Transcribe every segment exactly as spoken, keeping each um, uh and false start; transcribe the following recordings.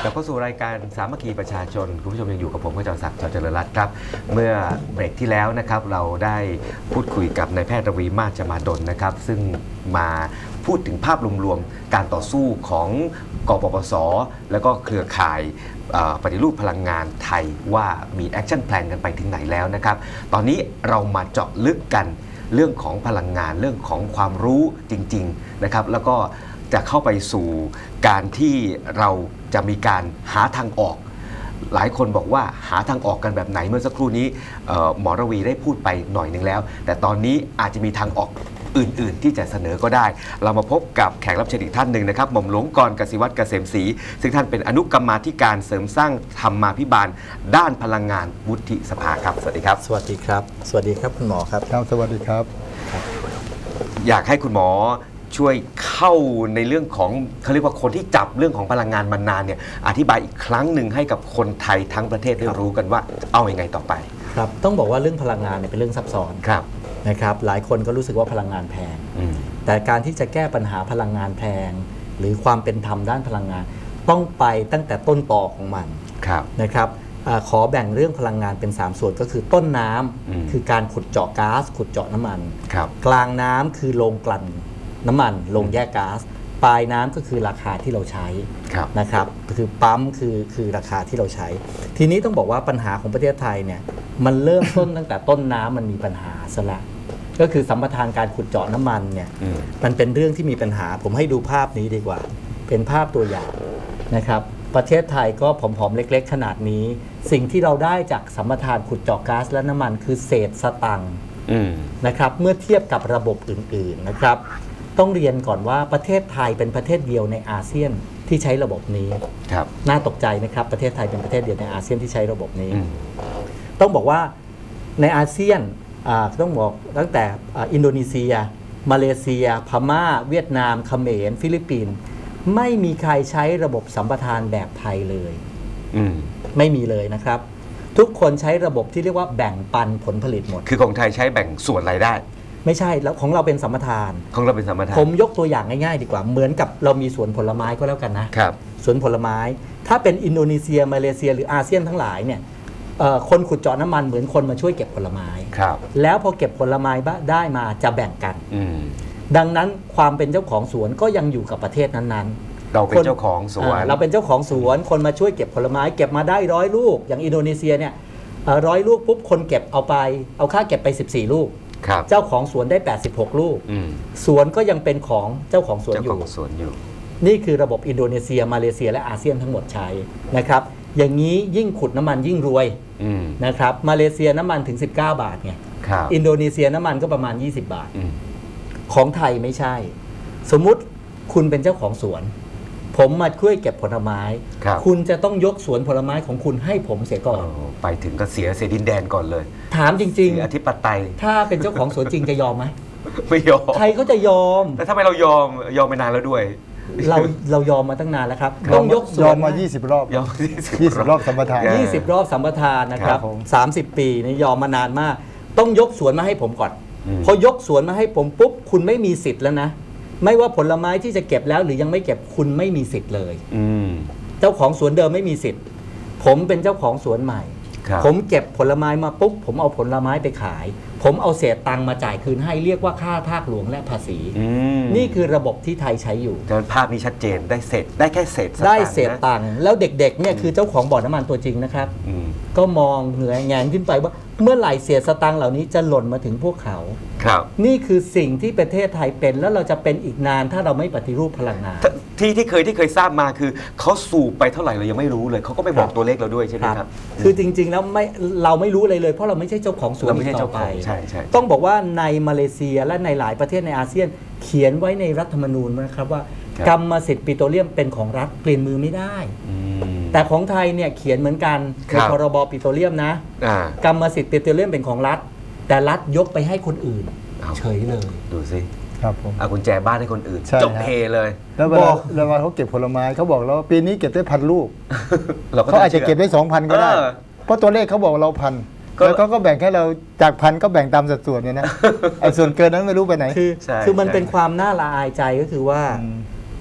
กลับเข้าสู่รายการสามัคคีประชาชนคุณผู้ชมยังอยู่กับผมขจรศักดิ์ จ เจริญรัตน์ครับเมื่อเบรกที่แล้วนะครับเราได้พูดคุยกับนายแพทย์ระวีมาศ จมาดลนะครับซึ่งมาพูดถึงภาพรวมๆการต่อสู้ของกปปส.แล้วก็เครือข่ายปฏิรูปพลังงานไทยว่ามีแอคชั่นแพลนกันไปถึงไหนแล้วนะครับตอนนี้เรามาเจาะลึกกันเรื่องของพลังงานเรื่องของความรู้จริงๆนะครับแล้วก็จะเข้าไปสู่การที่เราจะมีการหาทางออกหลายคนบอกว่าหาทางออกกันแบบไหนเมื่อสักครู่นี้หมอระวีได้พูดไปหน่อยหนึ่งแล้วแต่ตอนนี้อาจจะมีทางออกอื่นๆที่จะเสนอก็ได้เรามาพบกับแขกรับเชิญอีกท่านหนึ่งนะครับหม่อมหลวงกร กสิวัตร เกษมศรีซึ่งท่านเป็นอนุกรรมาธิการเสริมสร้างธรรมาภิบาลด้านพลังงานวุฒิสภาครับสวัสดีครับสวัสดีครับสวัสดีครับคุณหมอครับครับสวัสดีครับอยากให้คุณหมอช่วยเข้าในเรื่องของเขาเรียกว่าคนที่จับเรื่องของพลังงานมานานเนี่ยอธิบายอีกครั้งหนึ่งให้กับคนไทยทั้งประเทศได้รู้กันว่าเอาอย่างไงต่อไปครับต้องบอกว่าเรื่องพลังงานเนี่ยเป็นเรื่องซับซ้อนนะครับหลายคนก็รู้สึกว่าพลังงานแพงแต่การที่จะแก้ปัญหาพลังงานแพงหรือความเป็นธรรมด้านพลังงานต้องไปตั้งแต่ต้นตอของมันนะครับขอแบ่งเรื่องพลังงานเป็นสามส่วนก็คือต้นน้ำคือการขุดเจาะก๊าซขุดเจาะน้ำมันกลางน้ำคือโรงกลั่นน้ำมันโรงแยกก๊าซปลายน้ำก็คือราคาที่เราใช้นะครับคือปั๊มคือคือราคาที่เราใช้ทีนี้ต้องบอกว่าปัญหาของประเทศไทยเนี่ยมันเริ่มต้นตั้งแต่ต้นน้ำมันมีปัญหาซะแล้วก็คือสัมปทานการขุดเจาะน้ำมันเนี่ยมันเป็นเรื่องที่มีปัญหาผมให้ดูภาพนี้ดีกว่าเป็นภาพตัวอย่างนะครับประเทศไทยก็ผอมๆเล็กๆขนาดนี้สิ่งที่เราได้จากสัมปทานขุดเจาะก๊าซและน้ำมันคือเศษสตังค์นะครับเมื่อเทียบกับระบบอื่นๆนะครับต้องเรียนก่อนว่าประเทศไทยเป็นประเทศเดียวในอาเซียนที่ใช้ระบบนี้น่าตกใจนะครับประเทศไทยเป็นประเทศเดียวในอาเซียนที่ใช้ระบบนี้ต้องบอกว่าในอาเซียนต้องบอกตั้งแต่อินโดนีเซียมาเลเซียพม่าเวียดนามเขมรฟิลิปปินส์ไม่มีใครใช้ระบบสัมปทานแบบไทยเลยไม่มีเลยนะครับทุกคนใช้ระบบที่เรียกว่าแบ่งปันผลผลิตหมดคือของไทยใช้แบ่งส่วนรายได้ไม่ใช่แล้วของเราเป็นสัมปทานของเราเป็นสัมปทานผมยกตัวอย่างง่ายๆดีกว่าเหมือนกับเรามีสวนผลไม้ก็แล้วกันนะครับสวนผลไม้ถ้าเป็นอินโดนีเซียมาเลเซียหรืออาเซียนทั้งหลายเนี่ยคนขุดเจาะน้ำมันเหมือนคนมาช่วยเก็บผลไม้แล้วพอเก็บผลไม้ได้มาจะแบ่งกันดังนั้นความเป็นเจ้าของสวนก็ยังอยู่กับประเทศนั้นๆเราเป็นเจ้าของสวนเราเป็นเจ้าของสวนคนมาช่วยเก็บผลไม้เก็บมาได้ร้อยลูกอย่างอินโดนีเซียเนี่ยร้อยลูกปุ๊บคนเก็บเอาไปเอาค่าเก็บไปสิบสี่ลูกเจ้าของสวนได้แปดสิบหกลูกสวนก็ยังเป็นของเจ้าของสวนอยู่นี่คือระบบอินโดนีเซียมาเลเซียและอาเซียนทั้งหมดใช้นะครับอย่างนี้ยิ่งขุดน้ำมันยิ่งรวยนะครับมาเลเซียน้ำมันถึงสิบเก้าบาทไงอินโดนีเซียน้ำมันก็ประมาณยี่สิบบาทของไทยไม่ใช่สมมุติคุณเป็นเจ้าของสวนผมมาช่วยเก็บผลไม้ ค, คุณจะต้องยกสวนผลไม้ของคุณให้ผมเสียก่อนไปถึงก็เสียเสียดินแดนก่อนเลยถามจริงๆอธิปไตยถ้าเป็นเจ้าของสวนจริงจะยอมไหมไม่ยอมใครเขาจะยอมแต่ถ้าไม่เรายอมยอมไปนานแล้วด้วยเราเรายอมมาตั้งนานแล้วครับต้องยกสวนยอมมายี่สิบรอบยอมยี่สิบรอบสัมปทานยี่สิบรอบสัมปทานนะครับสามสิบปีนี่ยอมมานานมากต้องยกสวนมาให้ผมก่อนพอยกสวนมาให้ผมปุ๊บคุณไม่มีสิทธิ์แล้วนะไม่ว่าผลไม้ที่จะเก็บแล้วหรือยังไม่เก็บคุณไม่มีสิทธิ์เลยเจ้าของสวนเดิมไม่มีสิทธิ์ผมเป็นเจ้าของสวนใหม่ผมเก็บผลไม้มาปุ๊บผมเอาผลไม้ไปขายผมเอาเศษตังค์มาจ่ายคืนให้เรียกว่าค่าทาสหลวงและภาษีนี่คือระบบที่ไทยใช้อยู่ภาพนี้ชัดเจนได้เศษได้แค่เศษได้เศษตังค์แล้วเด็กๆเนี่ยคือเจ้าของบ่อน้ำมันตัวจริงนะครับก็มองเหนือแงนขึ้นไปว่าเมื่อไหร่เศษสตังค์เหล่านี้จะหล่นมาถึงพวกเขานี่คือสิ่งที่ประเทศไทยเป็นแล้วเราจะเป็นอีกนานถ้าเราไม่ปฏิรูปพลังงานที่ที่เคยที่เคยทราบมาคือเขาสูบไปเท่าไหร่เรายังไม่รู้เลยเขาก็ไม่บอกตัวเลขเราด้วยใช่ไหมครับคือจริงๆแล้วไม่เราไม่รู้เลยเลยเพราะเราไม่ใช่เจ้าของสวนต่อไปต้องบอกว่าในมาเลเซียและในหลายประเทศในอาเซียนเขียนไว้ในรัฐธรรมนูญนะครับว่ากรรมสิทธิ์ปิโตรเลียมเป็นของรัฐเปลี่ยนมือไม่ได้แต่ของไทยเนี่ยเขียนเหมือนกันในพรบปิโตรเลียมนะกรรมสิทธิ์ปิโตรเลียมเป็นของรัฐแต่รัฐยกไปให้คนอื่นเฉยเลยดูสิครับผมเอากุญแจบ้านให้คนอื่นจบเทเลยแล้วเวลาเวลาเขาเก็บผลไม้เขาบอกแล้วปีนี้เก็บได้พันลูกเขาอาจจะเก็บได้สองพันก็ได้เพราะตัวเลขเขาบอกเราพันแล้วก็แบ่งให้เราจากพันก็แบ่งตามสัดส่วนเนี่ยนะไอ้ส่วนเกินนั้นไม่รู้ไปไหนคือคือมันเป็นความน่าละอายใจก็คือว่า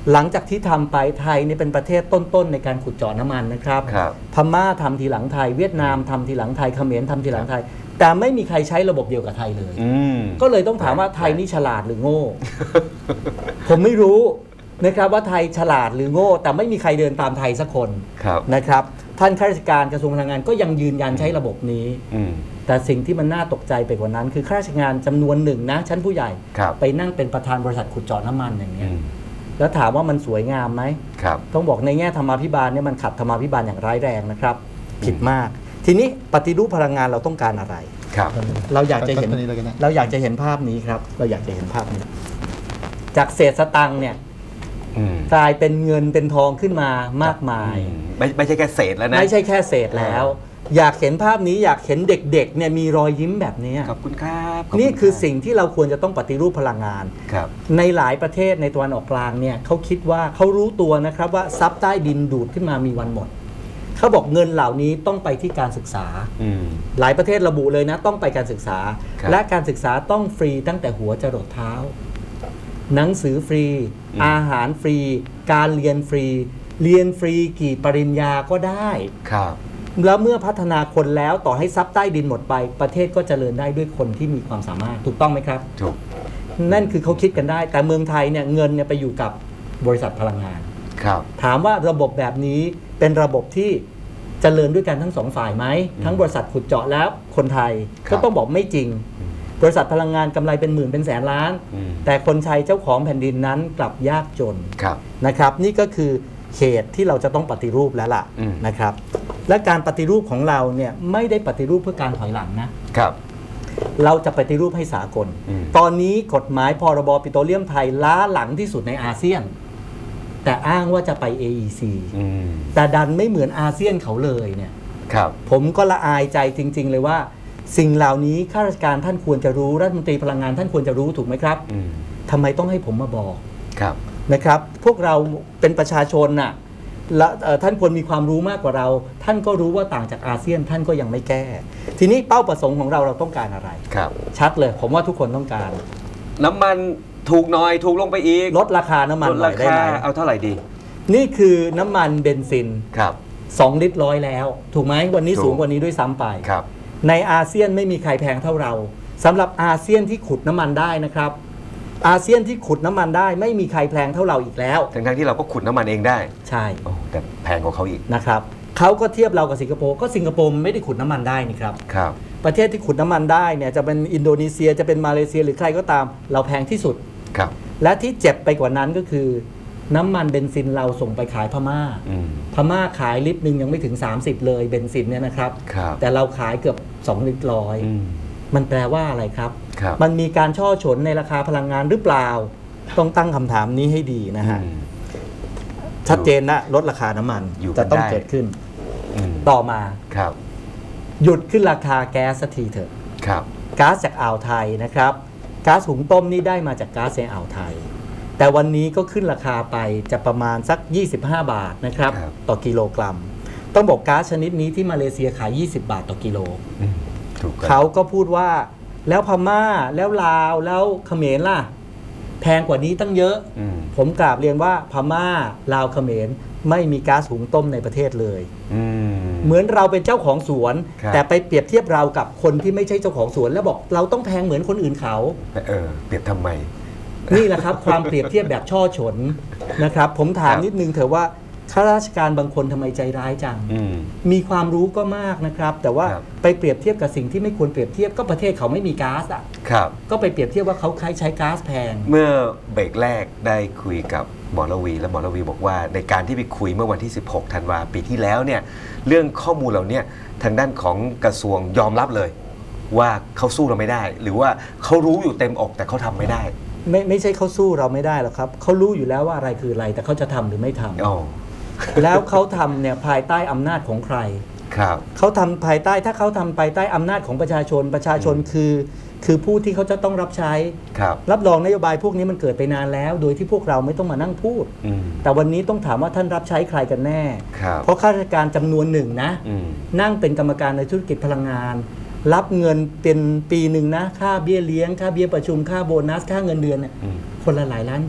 หลังจากที่ทำไปไทยนี่เป็นประเทศต้นๆในการขุดเจาะน้ำมันนะครับครับพม่าทำทีหลังไทยเวียดนามทำทีหลังไทยเขมรทำทีหลังไทย แต่ไม่มีใครใช้ระบบเดียวกับไทยเลยอืมก็เลยต้องถามว่าไทยนี่ฉลาดหรือโง่ ผมไม่รู้นะครับว่าไทยฉลาดหรือโง่ แต่ไม่มีใครเดินตามไทยสักคนครับนะครับท่านข้าราชการกระทรวงพลังงานก็ยังยืนยันใช้ระบบนี้อืมแต่สิ่งที่มันน่าตกใจไปกว่านั้น คือข้าราชการจำนวนหนึ่งนะชั้นผู้ใหญ่ครับไปนั่งเป็นประธานบริษัทขุดเจาะน้ำมันอย่างเงี้อืยมแล้วถามว่ามันสวยงามไหมครับต้องบอกในแง่ธรรมาภิบาลเนี่ยมันขัดธรรมาภิบาลอย่างร้ายแรงนะครับ ผิดมาก ทีนี้ปฏิรูปพลังงานเราต้องการอะไรครับเราอยากจะเห็นตอนนี้เลยกันนะเราอยากจะเห็นภาพนี้ครับ เราอยากจะเห็นภาพนี้ จากเศษสตังค์เนี่ยอืมกลายเป็นเงินเป็นทองขึ้นมามากมายอืมไม่ไม่ใช่แค่เศษแล้วนะไม่ใช่แค่เศษแล้ว อยากเห็นภาพนี้อยากเห็นเด็กๆเนี่ยมีรอยยิ้มแบบนี้ขอบคุณครับขบณนี่คือรับสิ่งที่เราควรจะต้องปฏิรูปพลังงานครับในหลายประเทศในตะวันออกกลางเนี่ยเขาคิดว่าเขารู้ตัวนะครับว่าทรัพย์ใต้ดินดูดขึ้นมามีวันหมดเขาบอกเงินเหล่านี้ต้องไปที่การศึกษาอืมหลายประเทศระบุเลยนะต้องไปการศึกษาครับและการศึกษาต้องฟรีตั้งแต่หัวจรดเท้า หนังสือฟรีอืมอาหารฟรี การเรียนฟรี เรียนฟรีกี่ปริญญาก็ได้ครับแล้วเมื่อพัฒนาคนแล้วต่อให้ทรัพย์ใต้ดินหมดไป ประเทศก็เจริญได้ด้วยคนที่มีความสามารถถูกต้องไหมครับถูกนั่นคือเขาคิดกันได้ แต่เมืองไทยเนี่ยเงินเนี่ยไปอยู่กับบริษัทพลังงานครับถามว่าระบบแบบนี้เป็นระบบที่เจริญด้วยกันทั้งสองฝ่ายไหมทั้งบริษัทขุดเจาะแล้วคนไทยครับก็ต้องบอกไม่จริง บริษัทพลังงานกำไรเป็นหมื่นเป็นแสนล้านอืมแต่คนไทยเจ้าของแผ่นดินนั้นกลับยากจนครับนะครับ นี่ก็คือเขตที่เราจะต้องปฏิรูปแล้วล่ะอืมนะครับ และการปฏิรูปของเราเนี่ยไม่ได้ปฏิรูปเพื่อการถอยหลังนะครับเราจะปฏิรูปให้สากลอืมตอนนี้กฎหมายพรบปิโตรเลียมไทยล้าหลังที่สุดในอาเซียน แต่อ้างว่าจะไป เอ อี ซีอืมแต่ดันไม่เหมือนอาเซียนเขาเลยเนี่ยครับผมก็ละอายใจจริง ๆ เลยว่า สิ่งเหล่านี้ข้าราชการท่านควรจะรู้รัฐมนตรีพลังงานท่านควรจะรู้ถูกไหมครับอืมทำไมต้องให้ผมมาบอกครับนะครับ พวกเราเป็นประชาชนน่ะและเอ่อท่านควรมีความรู้มากกว่าเรา ท่านก็รู้ว่าต่างจากอาเซียนท่านก็ยังไม่แก้ ทีนี้เป้าประสงค์ของเราเราต้องการอะไรครับชัดเลย ผมว่าทุกคนต้องการน้ำมันถูกหน่อยถูกลงไปอีกลดราคาน้ำมันลดหน่ราอยได้คาไหมเอาเท่าไหร่ดีนี่คือน้ำมันเบนซินครับสองลิตรร้อยแล้ว ถูกไหมวันนี้ถูกสูงกว่านี้ด้วยซ้ำไปครับในอาเซียนไม่มีใครแพงเท่าเราสำหรับอาเซียนที่ขุดน้ำมันได้นะครับ อาเซียนที่ขุดน้ำมันได้ไม่มีใครแพงเท่าเราอีกแล้วทั้งๆที่เราก็ขุดน้ำมันเองได้ใช่โอ้แต่แพงกว่าเขาอีกนะครับเขาก็เทียบเรากับสิงคโปร์ก็สิงคโปร์ไม่ได้ขุดน้ำมันได้นี่ครับครับประเทศที่ขุดน้ำมันได้เนี่ยจะเป็นอินโดนีเซียจะเป็นมาเลเซียหรือใครก็ตาม เราแพงที่สุดครับและที่เจ็บไปกว่านั้นก็คือ น้ำมันเบนซินเราส่งไปขายพม่าอืมพม่าขายลิตรหนึ่งยังไม่ถึงสามสิบเลยเบนซินเนี่ยนะครับครับแต่เราขายเกือบสองลิตรร้อยอืมมันแปลว่าอะไรครับครับมันมีการช่อฉนในราคาพลังงานหรือเปล่า ต้องตั้งคำถามนี้ให้ดีนะฮะอืมชัดเจนนะลดราคาน้ำมันอยู่กันจะต้องได้เกิดขึ้นอืมต่อมาครับหยุดขึ้นราคาแก๊สสักทีเถอะครับก๊าซจากอ่าวไทยนะครับก๊าซหุงต้มนี่ได้มาจากก๊าซในอ่าวไทย แต่วันนี้ก็ขึ้นราคาไปจะประมาณสักยี่สิบห้าบาทนะครับครับต่อกิโลกรัม ต้องบอกก๊าซชนิดนี้ที่มาเลเซียขายยี่สิบบาทต่อกิโลอืมถูกครับเขาก็พูดว่าแล้วพม่าแล้วลาวแล้วเขมรล่ะ แพงกว่านี้ตั้งเยอะอืมผมกราบเรียนว่าพม่าลาวเขมรไม่มีก๊าซหุงต้มในประเทศเลยอืมเหมือนเราเป็นเจ้าของสวนครับแต่ไปเปรียบเทียบเรากับคนที่ไม่ใช่เจ้าของสวน แล้วบอกเราต้องแพงเหมือนคนอื่นเขาเออ เปรียบทำไมนี่แหละครับ ความเปรียบเทียบแบบช่อฉนนะครับ ผมถามครับนิดนึงเถอะว่าข้าราชการบางคนทำไมใจร้ายจังอืมมีความรู้ก็มากนะครับ แต่ว่าครับไปเปรียบเทียบกับสิ่งที่ไม่ควรเปรียบเทียบก็ประเทศเขาไม่มีก๊าซอ่ะครับก็ไปเปรียบเทียบว่าเขาใช้ใช้ก๊าซแพงเมื่อเบรกแรกได้คุยกับหมอระวี และหมอระวีบอกว่าในการที่ไปคุยเมื่อวันที่ สิบหก ธันวาปีที่แล้วเนี่ยเรื่องข้อมูลเหล่านี้ทางด้านของกระทรวงยอมรับเลย ว่าเขาสู้เราไม่ได้ หรือว่าเขารู้อยู่เต็มอกแต่เขาทำไม่ได้ไม่ไม่ใช่เขาสู้เราไม่ได้หรอกครับเขารู้อยู่แล้วว่าอะไรคืออะไรแต่เขาจะทำหรือไม่ทำอ๋อแล้วเขาทำเนี่ยภายใต้อำนาจของใครครับเขาทำภายใต้ถ้าเขาทำภายใต้อำนาจของประชาชนประชาชนคือ คือผู้ที่เขาจะต้องรับใช้ครับรับรองนโยบายพวกนี้มันเกิดไปนานแล้ว โดยที่พวกเราไม่ต้องมานั่งพูดอืมแต่วันนี้ต้องถามว่าท่านรับใช้ใครกันแน่ครับเพราะข้าราชการจำนวนหนึ่งนะอืมนั่งเป็นกรรมการในธุรกิจพลังงาน รับเงินเป็นปีหนึ่งนะค่าเบี้ยเลี้ยงค่าเบี้ยประชุมค่าโบนัสค่าเงินเดือนเนี่ยอืมคนละหลายล้านบาท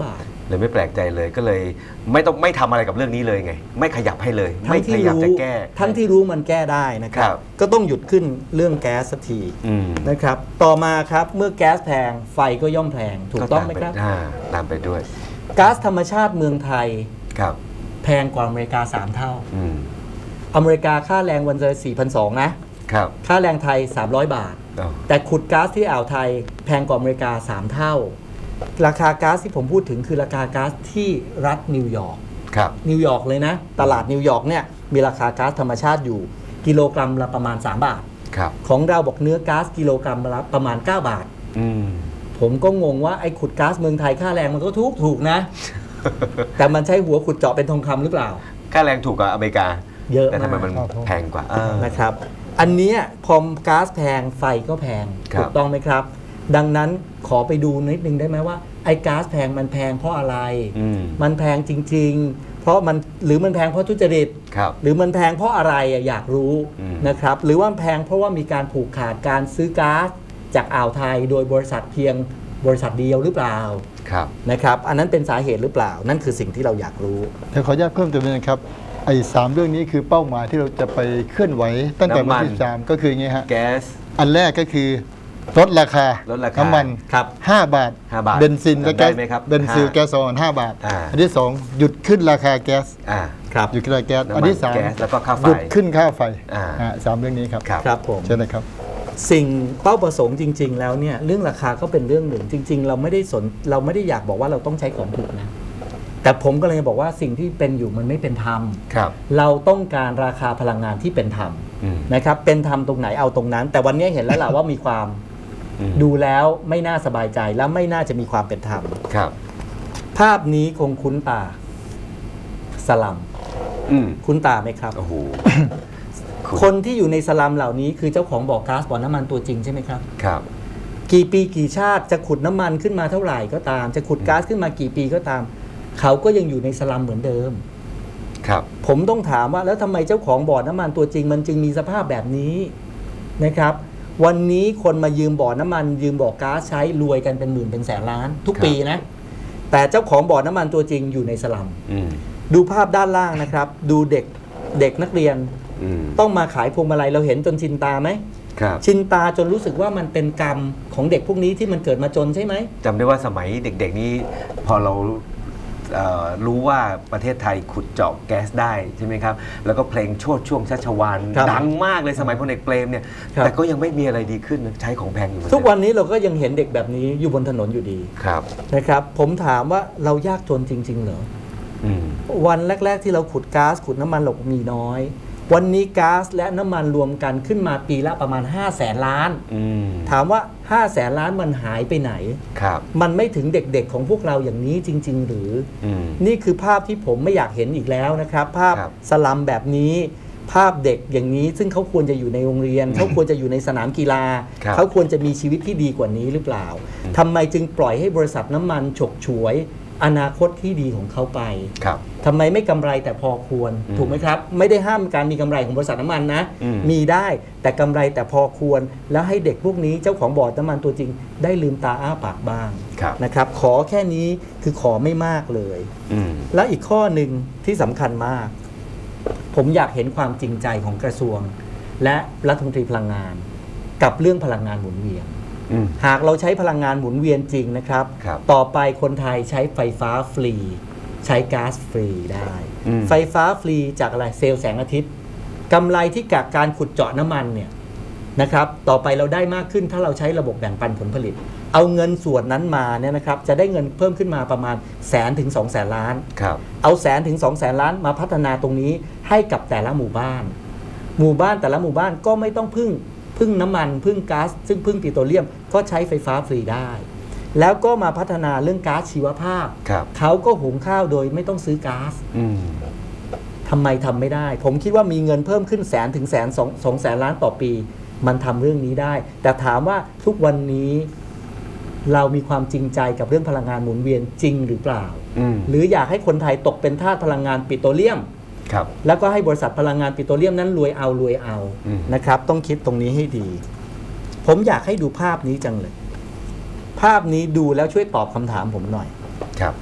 เลยไม่แปลกใจเลยก็เลยไม่ต้องไม่ทำอะไรกับเรื่องนี้เลยไงไม่ขยับให้เลยทั้ไม่งพที่ยายามรู้จะแก้ทั้งที่รู้มันแก้ได้นะครับครับก็ต้องหยุดขึ้นเรื่องแก๊สสักทีอืมนะครับต่อมาครับเมื่อแก๊สแพงไฟก็ย่อมแพงถูกต้องไหมครับอ่าตามไปด้วยก๊าซธรรมชาติเมืองไทยครับแพงกว่าอเมริกาสามเท่าอืมอเมริกาค่าแรงวันละ สี่พันสองร้อย นะครับ ค่าแรงไทย สามร้อยบาทอ๋อแต่ขุดก๊าซที่อ่าวไทยแพงกว่าอเมริกาสามเท่า ราคาก๊าซที่ผมพูดถึงคือราคาก๊าซที่รัฐนิวยอร์กครับนิวยอร์กเลยนะ ตลาดนิวยอร์กเนี่ยมีราคาก๊าซธรรมชาติอยู่กิโลกรัมละประมาณ สาม บาทครับของเราบอกเนื้อก๊าซกิโลกรัมละประมาณ เก้า บาทอืมผมก็งงว่าไอ้ขุดก๊าซเมืองไทยค่าแรงมันก็ถูกถูกนะ แต่มันใช้หัวขุดเจาะเป็นทองคำหรือเปล่าค่าแรงถูกกว่าอเมริกาเยอะแต่ทำไมมากมันครับผมแพงกว่าเออนะครับ อันเนี้ยพอก๊าซแพงไฟก็แพงครับถูกต้องไหมครับ ดังนั้นขอไปดูนิดนึงได้ไหมว่าไอ้ก๊าซแพงมันแพงเพราะอะไรอืมมันแพงจริง ๆ เพราะมันหรือมันแพงเพราะทุจริตครับหรือมันแพงเพราะอะไรอะอยากรู้อืมนะครับ หรือว่ามันแพงเพราะว่ามีการผูกขาดการซื้อก๊าซจากอ่าวไทย โดยบริษัทเพียงบริษัทเดียวหรือเปล่าครับนะครับ อันนั้นเป็นสาเหตุหรือเปล่า นั่นคือสิ่งที่เราอยากรู้แต่ขออนุญาตเพิ่มเติมนิดนะครับไอ้สามเรื่องนี้คือเป้าหมายที่เราจะไปเคลื่อนไหวตั้งแต่วันที่สามก็คืออย่างงี้ฮะแก๊สอันแรกก็คือลดราคาลดราคาน้ำมันครับห้าบาทห้าบาทเบนซินและจำได้แก๊สไหมครับเบนซิลห้าแก๊สโซฮอลห้าบาทอ่าอันที่สองหยุดขึ้นราคาแก๊สอ่าครับหยุดขึ้นราคาแก๊สน้ำมันอันที่สามแก๊สแล้วก็ค่าไฟหยุดขึ้นค่าไฟอ่าอ่าสามเรื่องนี้ครับครับครับผมเช่นนะครับสิ่งเป้าประสงค์จริง ๆ แล้วเนี่ยเรื่องราคาก็เป็นเรื่องหนึ่ง จริง ๆ เราไม่ได้สนเราไม่ได้อยากบอกว่าเราต้องใช้ของถูกนะ แต่ผมก็เลยบอกว่าสิ่งที่เป็นอยู่มันไม่เป็นธรรมครับเราต้องการราคาพลังงานที่เป็นธรรมอืมนะครับเป็นธรรมตรงไหนเอาตรงนั้น แต่วันนี้เห็นแล้วล่ะ ว่ามีความอืมดูแล้วไม่น่าสบายใจและไม่น่าจะมีความเป็นธรรมครับภาพนี้คงคุ้นตาสลัมอืมคุ้นตาไหมครับโอ้โหคนที่อยู่ในสลัมเหล่านี้คือเจ้าของบ่อก๊าซบ่อน้ำมันตัวจริงใช่ไหมครับครับกี่ปีกี่ชาติจะขุดน้ำมันขึ้นมาเท่าไหร่ก็ตาม จะขุดก๊าซขึ้นมากี่ปีก็ตาม เขาก็ยังอยู่ในสลัมเหมือนเดิมครับผมต้องถามว่าแล้วทำไมเจ้าของบ่อน้ำมันตัวจริง มันจึงมีสภาพแบบนี้นะครับ วันนี้คนมายืมบ่อน้ำมัน ยืมบ่อก๊าซใช้รวยกันเป็นหมื่นเป็นแสนล้าน ทุกครับปีนะ แต่เจ้าของบ่อน้ำมันตัวจริงอยู่ในสลัมอืมดูภาพด้านล่างนะครับ ดูเด็กเด็กนักเรียนอืมต้องมาขายพวงมาลัยเราเห็นจนชินตาไหมครับชินตาจนรู้สึกว่ามันเป็นกรรมของเด็กพวกนี้ที่มันเกิดมาจนใช่ไหมจำได้ว่าสมัยเด็กๆนี้พอเราเอ่อรู้ว่าประเทศไทยขุดเจาะแก๊สได้ใช่ไหมครับ แล้วก็เพลงโชติช่วงชัชวาลครับดังมากเลยสมัยพลเอกเปรมเนี่ยครับแต่ก็ยังไม่มีอะไรดีขึ้นนะใช้ของแพงอยู่เหมือทุกเดิมวันนี้เราก็ยังเห็นเด็กแบบนี้อยู่บนถนนอยู่ดีครับนะครับ ผมถามว่าเรายากจนจริง ๆ เหรออืมวันแรก ๆ ที่เราขุดก๊าซขุดน้ำมันเรามีน้อย วันนี้ก๊าซและน้ำมันรวมกันขึ้นมาปีละประมาณห้าแสนล้านอืมถามว่าห้าแสนล้านมันหายไปไหนครับมันไม่ถึงเด็กๆของพวกเราอย่างนี้จริง ๆ หรืออืมนี่คือภาพที่ผมไม่อยากเห็นอีกแล้วนะครับ ภาพครับสลัมแบบนี้ ภาพเด็กอย่างนี้ ซึ่งเขาควรจะอยู่ในโรงเรียน เขาควรจะอยู่ในสนามกีฬาครับเขาควรจะมีชีวิตที่ดีกว่านี้หรือเปล่าอืมทำไมจึงปล่อยให้บริษัทน้ำมันฉกฉวยอนาคตที่ดีของเขาไปครับทำไมไม่กำไรแต่พอควรอืมถูกไหมครับ ไม่ได้ห้ามการมีกำไรของบริษัทน้ำมันนะอืมมีได้แต่กำไรแต่พอควร แล้วให้เด็กพวกนี้เจ้าของบ่อน้ำมันตัวจริง ได้ลืมตาอ้าปากบ้างครับนะครับ ขอแค่นี้คือขอไม่มากเลยอืมและอีกข้อหนึ่งที่สำคัญมาก ผมอยากเห็นความจริงใจของกระทรวง และรัฐมนตรีพลังงาน กับเรื่องพลังงานหมุนเวียนอืมหากเราใช้พลังงานหมุนเวียนจริงนะครับครับต่อไปคนไทยใช้ไฟฟ้าฟรี ใช้ก๊าซฟรีได้อืมไฟฟ้าฟรีจากอะไรเซลล์แสงอาทิตย์กำไรที่จากการขุดเจาะน้ำมันเนี่ยนะครับ ต่อไปเราได้มากขึ้นถ้าเราใช้ระบบแบ่งปันผลผลิต เอาเงินส่วนนั้นมาเนี่ยนะครับ จะได้เงินเพิ่มขึ้นมาประมาณแสนถึงสองแสนล้านครับเอาแสนถึงสองแสนล้านมาพัฒนาตรงนี้ให้กับแต่ละหมู่บ้าน หมู่บ้านแต่ละหมู่บ้านก็ไม่ต้องพึ่งพึ่งน้ำมันพึ่งก๊าซซึ่งพึ่งปิโตรเลียมก็ใช้ไฟฟ้าฟรีได้ แล้วก็มาพัฒนาเรื่องก๊าซชีวภาพครับเขาก็หุงข้าวโดยไม่ต้องซื้อก๊าซอืมทำไมทำไม่ได้ ผมคิดว่ามีเงินเพิ่มขึ้นแสนถึงแสนสองสองแสนล้านต่อปี มันทำเรื่องนี้ได้ แต่ถามว่าทุกวันนี้เรามีความจริงใจกับเรื่องพลังงานหมุนเวียนจริงหรือเปล่าอืมหรืออยากให้คนไทยตกเป็นทาสพลังงานปิโตรเลียมครับแล้วก็ให้บริษัทพลังงานปิโตรเลียมนั้นรวยเอารวยเอาอืมนะครับ ต้องคิดตรงนี้ให้ดี ผมอยากให้ดูภาพนี้จังเลย ภาพนี้ดูแล้วช่วยตอบคำถามผมหน่อยครับถ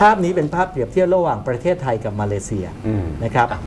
ภาพนี้เป็นภาพเปรียบเทียบระหว่างประเทศไทยกับมาเลเซียนะครับ